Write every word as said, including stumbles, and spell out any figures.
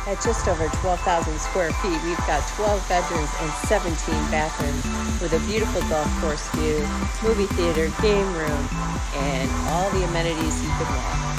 At just over twelve thousand square feet, we've got twelve bedrooms and seventeen bathrooms with a beautiful golf course view, movie theater, game room, and all the amenities you could want.